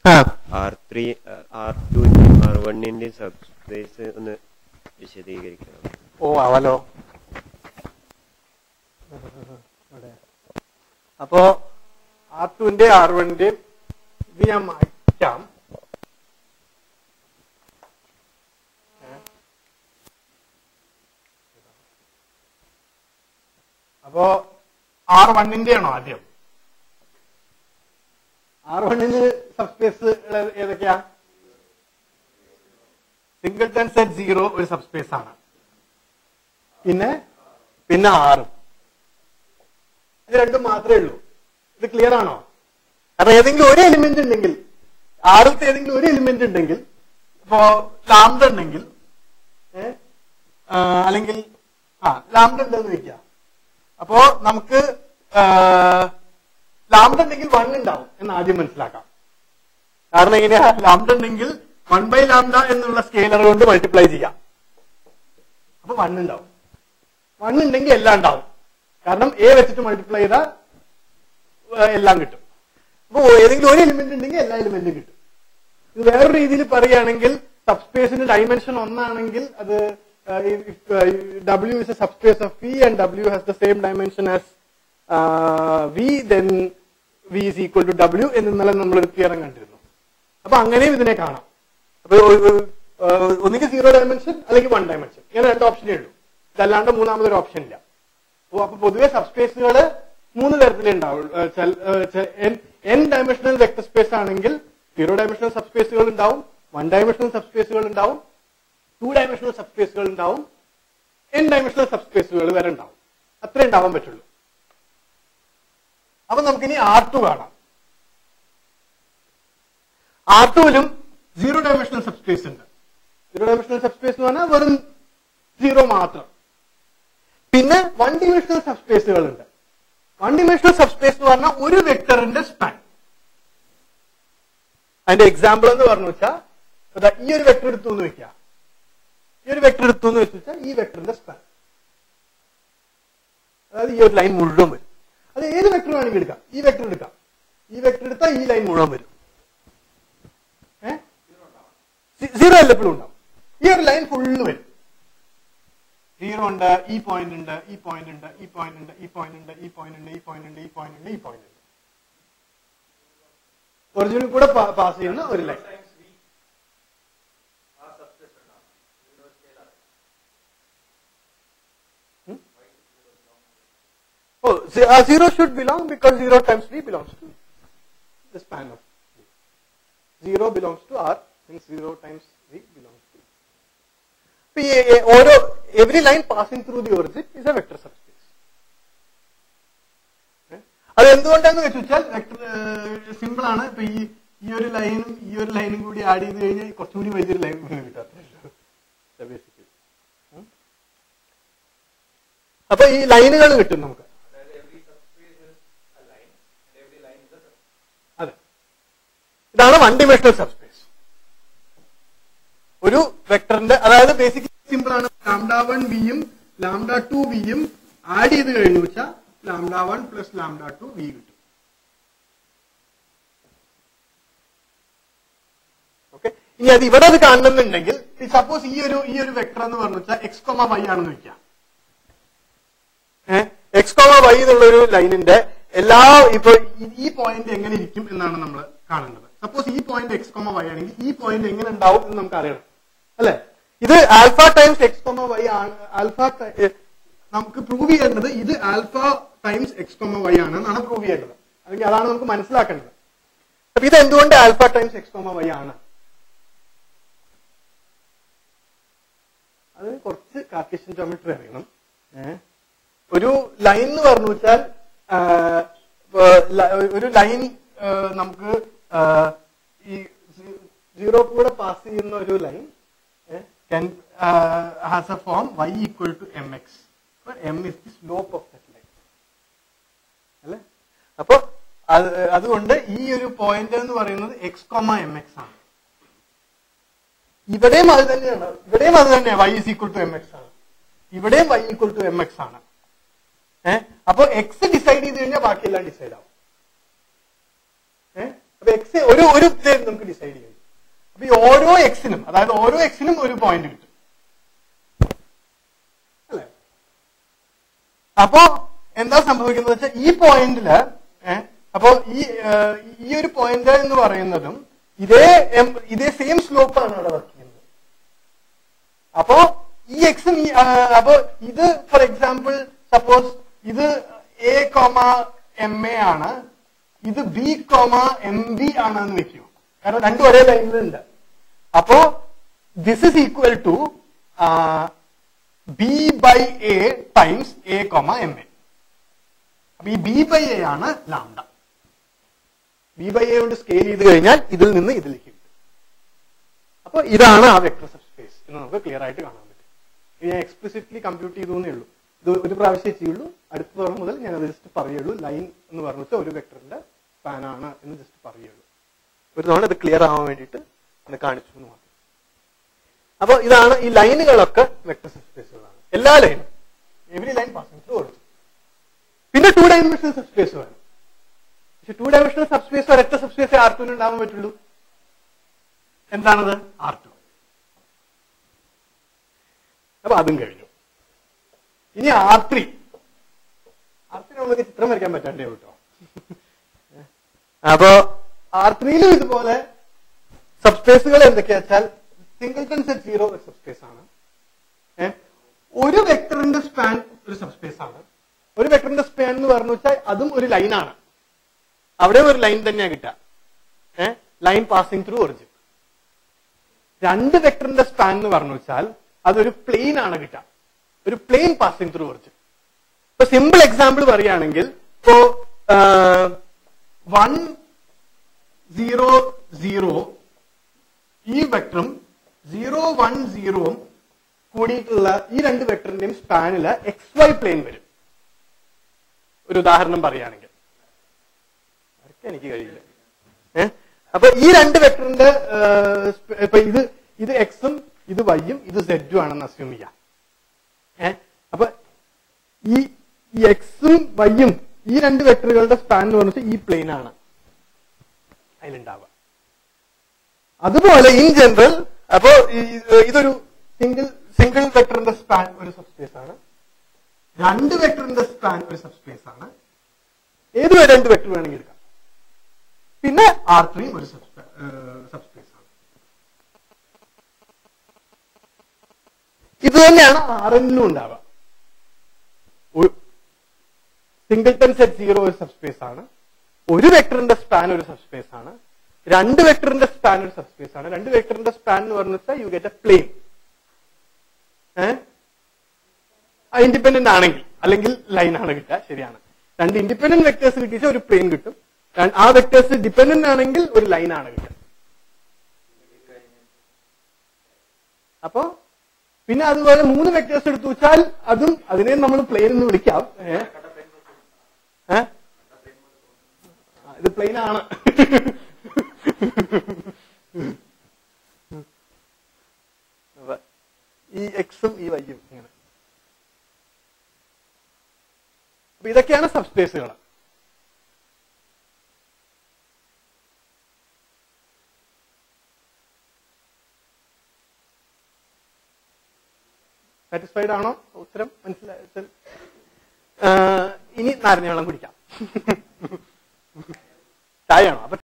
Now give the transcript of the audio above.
R3 R2 R1 subspace ഒന്ന് വിശദീകരിക്കണം. ഓ ആവാലോ. അപ്പോ R2 R1 ഇത് ഞാൻ മാറ്റാം. അപ്പോ R1 ആണോ ആദ്യം? R1 സബ്സ്പേസ് ഏതൊക്കെയാ? സിംഗിൾട്ടൺ സെറ്റ് 0 ഒരു സബ്സ്പേസ് ആണ്. പിന്നെ R ഇത് രണ്ടും മാത്രമേ ഉള്ളൂ. ഇത് ക്ലിയർ ആണോ? കാരണം ഏതെങ്കിലും ഒരു എലിമെന്റ് ഉണ്ടെങ്കിൽ, ആറിലത്തെ ഏതെങ്കിലും ഒരു എലിമെന്റ് ഉണ്ടെങ്കിൽ, ഇപ്പോ ലാംഡ ഉണ്ടെങ്കിൽ, അല്ലെങ്കിൽ ലാംഡ ഉണ്ടെന്ന് വെക്കുക. അപ്പോ നമുക്ക് ലാംഡ ഉണ്ടെങ്കിൽ 1 ഉണ്ടാവും എന്ന് ആദ്യം മനസ്സിലാക്കാം. കാരണം എങ്ങനെയാ? ലാംഡ ഉണ്ടെങ്കിൽ 1/λ എന്നുള്ള സ്കെയിലർ കൊണ്ട് മൾട്ടിപ്ലൈ ചെയ്യാം. അപ്പൊ 1 ഉണ്ടാവും. 1 ഉണ്ടെങ്കിൽ എല്ലാം ഉണ്ടാവും. കാരണം എ വെച്ചിട്ട് മൾട്ടിപ്ലൈ ചെയ്താൽ എല്ലാം കിട്ടും. അപ്പൊ ഏതെങ്കിലും ഒരു എലിമെന്റ് ഉണ്ടെങ്കിൽ എല്ലാ എലിമെന്റും കിട്ടും. ഇത് വേറൊരു രീതിയിൽ പറയുകയാണെങ്കിൽ സബ്സ്പേസിന് ഡയമെൻഷൻ 1 ആണെങ്കിൽ അത് W is a subspace of V and W has the same dimension as V, then V is equal to W എന്നല്ല നമ്മളൊരു തിയറം കണ്ടിരുന്നു. അപ്പൊ അങ്ങനെയും ഇതിനെ കാണാം. അപ്പൊ ഒന്നുകിൽ 0 ഡയമെൻഷൻ അല്ലെങ്കിൽ 1 ഡയമെൻഷൻ, ഇങ്ങനെ 2 ഓപ്ഷനേ ഉള്ളൂ. ഇതല്ലാണ്ട് മൂന്നാമതൊരു ഓപ്ഷൻ ഇല്ല. അപ്പൊ പൊതുവെ സബ്സ്പേസുകൾ 3 തരത്തിലേ ഉണ്ടാവുള്ളൂ. n ഡയമെൻഷണൽ വെക്ടർ സ്പേസ് ആണെങ്കിൽ 0 ഡയമെൻഷണൽ സബ്സ്പേസുകൾ ഉണ്ടാവും, 1 ഡയമെൻഷണൽ സബ്സ്പേസുകൾ ഉണ്ടാവും, 2 ഡയമെൻഷണൽ സബ്സ്പേസുകൾ ഉണ്ടാവും, n ഡയമെൻഷണൽ സബ്സ്പേസുകൾ വരെ ഉണ്ടാവും. അത്രേ ഉണ്ടാവാൻ പറ്റുള്ളൂ. അപ്പൊ നമുക്കിനി R2 കാണാം. R2ലും 0 ഡയമെൻഷണൽ സബ്സ്പേസ് ഉണ്ട്. 0 ഡയമെൻഷണൽ സബ്സ്പേസ് എന്ന് പറഞ്ഞാൽ വെറും 0 മാത്രം. പിന്നെ 1 ഡയമെൻഷണൽ സബ്സ്പേസുകൾ ഉണ്ട്. 1 ഡയമെൻഷണൽ സബ്സ്പേസ് എന്ന് പറഞ്ഞാൽ ഒരു വെക്ടറിന്റെ സ്പാൻ. അതിന്റെ എക്സാമ്പിൾ എന്ന് പറഞ്ഞു വെച്ചാൽ ഈ ഒരു വെക്ടർ എടുത്തു എന്ന് വെക്കുക. ഈ ഒരു വെക്ടർ എടുത്തു എന്ന് വെച്ചാൽ ഈ വെക്ടറിന്റെ സ്പാൻ, അതായത് ഈ ഒരു ലൈൻ മുഴുവൻ വരും. അത് ഏത് വെക്ടർ വേണമെങ്കിൽ എടുക്കാം. ഈ വെക്ടർ എടുക്കാം. ഈ വെക്ടർ എടുത്താൽ ഈ ലൈൻ മുഴുവൻ വരും. 0 എല്ലപ്പോഴും ഉണ്ടാവും. ഈ ഒരു ലൈൻ ഫുള്ള് വരും. 0 ഉണ്ട്, ഈ പോയിന്റ് ഉണ്ട്, ഈ പോയിന്റ് ഉണ്ട്, ഈ പോയിന്റ് ഉണ്ട്, ഈ പോയിന്റ് ഉണ്ട്, ഈ പോയിന്റ് ഉണ്ട്, ഈ പോയിന്റ് ഉണ്ട്, ഈ പോയിന്റ് ഉണ്ട്, ഈ പോയിന്റ് ഉണ്ട്. ഒറിജിനിൽ കൂടെ പാസ് ചെയ്യുന്ന ഒരു line. Oh, 0 should belong because 0 times V belongs to the span of V. 0 belongs to R since 0 times V belongs to V. Every line passing through the origin is a vector subspace. അത് എന്തുകൊണ്ടാന്ന് വെച്ചാൽ vector simple ആണ്. ഇപ്പൊ ഈ ഒരു ലൈനും കൂടി add ചെയ്ത് കഴിഞ്ഞാൽ കുറച്ചുകൂടി വലിയൊരു ലൈൻ കിട്ടാത്ത ബേസിക്കലി. അപ്പൊ ഈ ലൈനുകൾ കിട്ടും നമുക്ക്. അതെ, ഇതാണ് 1 ഡയമെൻഷണൽ സബ്സ്പേസ്. ഒരു വെക്ടറിന്റെ, അതായത് ബേസിക്കലി സിമ്പിൾ ആണ്. λ1 വിയും λ2 വിയും ആഡ് ചെയ്ത് കഴിഞ്ഞു വെച്ചാൽ λ1 + λ2 വി കിട്ടും. ഓക്കെ, ഇനി അത് ഇവിടെ അത് കാണണമെന്നുണ്ടെങ്കിൽ സപ്പോസ് ഈ ഒരു വെക്ടർ എന്ന് പറഞ്ഞു വെച്ചാൽ x, y ആണെന്ന് വെക്കാം. x, y എന്നുള്ള ഒരു ലൈനിന്റെ ഇപ്പൊ ഈ പോയിന്റ് എങ്ങനെ ഇരിക്കും എന്നാണ് നമ്മൾ കാണേണ്ടത്. സപ്പോസ് ഈ പോയിന്റ് x, y ആണെങ്കിൽ ഈ പോയിന്റ് എങ്ങനെ ഉണ്ടാവും എന്ന് നമുക്ക് അറിയണം, അല്ലെ? ഇത് ആൽഫ ടൈംസ് x, y ആണ്. നമുക്ക് പ്രൂവ് ചെയ്യേണ്ടത് ഇത് ആൽഫ ടൈംസ് x, y ആണ് എന്നാണ് പ്രൂവ് ചെയ്യേണ്ടത്. അല്ലെങ്കിൽ അതാണ് നമുക്ക് മനസ്സിലാക്കേണ്ടത്. അപ്പൊ ഇത് എന്തുകൊണ്ട് ആൽഫ ടൈംസ് x, y ആണ്? അത് കുറച്ച് കാർട്ടീഷ്യൻ ജോമെട്രി അറിയണം. ഒരു ലൈൻ എന്ന് പറഞ്ഞു വെച്ചാൽ ഒരു ലൈൻ നമുക്ക് ഈ 0 കൂടെ പാസ് ചെയ്യുന്ന ഒരു line has a form y equal to mx, where m is the slope of that line. അല്ലെ? അപ്പൊ അതുകൊണ്ട് ഈ ഒരു പോയിന്റ് എന്ന് പറയുന്നത് x, mx ആണ്. ഇവിടെയും അത് തന്നെയാണ്. y is equal to mx ആണ്. ഇവിടെയും y equal to mx ആണ്. അപ്പൊ x ഡിസൈഡ് ചെയ്ത് കഴിഞ്ഞാൽ ബാക്കിയെല്ലാം ഡിസൈഡ് ആവും. അപ്പൊ എക്സ് ഒരു നമുക്ക് ഡിസൈഡ് ചെയ്യാം. അപ്പൊ ഈ ഓരോ എക്സിനും, അതായത് ഓരോ എക്സിനും ഒരു പോയിന്റ് കിട്ടും അല്ലെ. അപ്പോ എന്താ സംഭവിക്കുന്നത് വെച്ചാൽ ഈ പോയിന്റില് അപ്പോ ഈ ഒരു പോയിന്റ് എന്ന് പറയുന്നതും ഇതേ സെയിം സ്ലോപ്പാണ് അവിടെ വർക്ക് ചെയ്യുന്നത്. അപ്പോ ഈ എക്സും അപ്പോ ഇത് ഫോർ എക്സാമ്പിൾ സപ്പോസ് ഇത് എ കോമ എം എ ആണ്, ഇത് ബി കോമ എം ബി ആണെന്ന് വെക്കൂ. കാരണം രണ്ടും ഒരേ ലൈനിലുണ്ട്. അപ്പോ this is equal to B by A times A comma M A. അപ്പൊ ഈ ബി ബൈ എ ആണ് ലാംഡ. ബി ബൈ എ കൊണ്ട് സ്കെയിൽ ചെയ്ത് കഴിഞ്ഞാൽ ഇതിൽ നിന്ന് ഇതിലേക്ക് കിട്ടും. അപ്പൊ ഇതാണ് ആ വെക്ടർ സബ്സ്പേസ് എന്ന് നമുക്ക് ക്ലിയർ ആയിട്ട് കാണാൻ പറ്റും. ഇത് ഞാൻ എക്സ്പ്ലിസിറ്റ്ലി കമ്പ്യൂട്ട് ചെയ്തു എന്നേ ഉള്ളൂ. ഇത് ഒരു പ്രാവശ്യം ചെയ്യുള്ളൂ. അടുത്ത തവണ മുതൽ ഞാൻ അത് ജസ്റ്റ് പറയുള്ളൂ. ലൈൻ എന്ന് പറഞ്ഞിട്ട് ഒരു വെക്ടറിന്റെ സ്പാൻ ആണ് എന്ന് ജസ്റ്റ് പറയുള്ളൂ. ഒരു തവണ ഇത് ക്ലിയർ ആവാൻ വേണ്ടിയിട്ട് അത് കാണിച്ചു എന്ന് മാത്രം. അപ്പൊ ഇതാണ് ഈ ലൈനുകളൊക്കെ വെക്ടർ സബ്സ്പേസുകളാണ്. എല്ലാ ലൈനും, every line passing through origin. പിന്നെ 2 ഡയമെൻഷണൽ സബ്സ്പേസ് വേണം. പക്ഷെ 2 ഡയമെൻഷണൽ സബ്സ്പേസ് ഒരൊറ്റ സബ്സ്പേസ് R2 ഉണ്ടാവാൻ പറ്റുള്ളൂ. എന്താണത്? R2. അപ്പൊ അതും കഴിഞ്ഞു. ഇനി R3 നമുക്ക് ചിത്രം വരയ്ക്കാൻ പറ്റാണ്ടേ കേട്ടോ. അപ്പോ R3യിലും ഇതുപോലെ സബ്സ്പേസുകൾ എന്തൊക്കെയാ വെച്ചാൽ സിംഗിൾട്ടൺ സെറ്റ് 0 ഒരു സബ്സ്പേസ് ആണ്. ഒരു വെക്ടറിന്റെ സ്പാൻ ഒരു സബ്സ്പേസ് ആണ്. ഒരു വെക്ടറിന്റെ സ്പാൻ എന്ന് പറഞ്ഞു വെച്ചാൽ അതും ഒരു ലൈനാണ്. അവിടെ ഒരു ലൈൻ തന്നെയാ കിട്ടുക. Line passing through origin. 2 വെക്ടറിന്റെ സ്പാൻ എന്ന് പറഞ്ഞു വെച്ചാൽ അതൊരു പ്ലെയിൻ ആണ് കിട്ടുക. ഒരു പ്ലെയിൻ പാസിംഗ് ത്രൂ ഒറിജിൻ. ഇപ്പൊ സിമ്പിൾ എക്സാമ്പിൾ പറയുകയാണെങ്കിൽ ഇപ്പോ 1 0 0 ഈ വെക്ടറും 0 1 0 കൂടിയിട്ടുള്ള ഈ 2 വെക്ടറിന്റെയും സ്പാനില് XY പ്ലെയിൻ വരും. ഒരു ഉദാഹരണം പറയുകയാണെങ്കിൽ എനിക്ക് കഴിയില്ല. അപ്പൊ ഈ 2 വെക്ടറിന്റെ ഇപ്പൊ ഇത് എക്സും ഇത് വൈയും ഇത് സെഡും ആണെന്ന് അസ്യൂം ചെയ്യാം. അപ്പൊ ഈ എക്സും വൈയും ഈ 2 വെക്ടറുകളുടെ സ്പാൻ എന്ന് പറഞ്ഞാൽ ഈ പ്ലെയിൻ ആണ് അതിലുണ്ടാവുക. അതുപോലെ ഇൻ ജനറൽ അപ്പോ ഇതൊരു സിംഗിൾ വെക്ടറിന്റെ സ്പാൻ ഒരു സബ്സ്പേസ് ആണ്. 2 വെക്ടറിന്റെ സ്പാൻ ഒരു സബ്സ്പേസ് ആണ്. ഏത് 2 വെക്ടർ വേണമെങ്കിൽ എടുക്കാം. പിന്നെ R3 ഒരു സബ്സ്പേസ് ആണ്. ഇത് തന്നെയാണ് Rnലും ഉണ്ടാവുക. സിംഗിൾട്ടൺ സെറ്റ് 0 ഒരു സബ്സ്പേസ് ആണ്. ഒരു വെക്ടറിന്റെ സ്പാൻ ഒരു സബ്സ്പേസ് ആണ്. 2 വെക്ടറിന്റെ സ്പാൻ ഒരു സബ്സ്പേസ് ആണ്. 2 വെക്ടറിന്റെ സ്പാൻ എന്ന് പറഞ്ഞാൽ you get a plane. Independent ആണെങ്കിൽ, അല്ലെങ്കിൽ ലൈൻ ആണ് കിട്ടുക. ശരിയാണ്. 2 ഇൻഡിപെൻഡന്റ് വെക്ടേഴ്സ് കിട്ടിയാൽ ഒരു പ്ലെയിൻ കിട്ടും. ആ വെക്ടേഴ്സ് ഡിപെൻഡന്റ് ആണെങ്കിൽ ഒരു ലൈൻ ആണ് കിട്ടുക. അപ്പോ പിന്നെ അതുപോലെ 3 വെക്ടേഴ്സ് എടുത്തു വെച്ചാൽ അതിനെ നമ്മൾ പ്ലെയിൻ എന്ന് വിളിക്കാം. ഇത് പ്ലെയിൻ ആണ്. ഈ എക്സും ഈ വൈയും ഇങ്ങനെ. അപ്പൊ ഇതൊക്കെയാണ് സബ്സ്പേസുകൾ. സാറ്റിസ്ഫൈഡ് ആണോ? ഉത്തരം മനസ്സിലായി. ഇനി നാരങ്ങ വെള്ളം കുടിക്കാം. ചായയാണോ? അപ്പൊ